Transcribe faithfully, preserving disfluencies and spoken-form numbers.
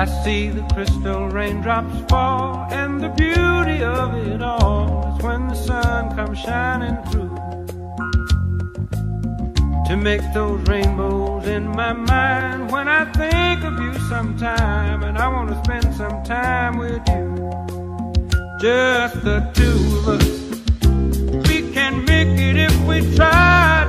I see the crystal raindrops fall, and the beauty of it all is when the sun comes shining through to make those rainbows in my mind. When I think of you sometime, and I want to spend some time with you, just the two of us, we can make it if we try.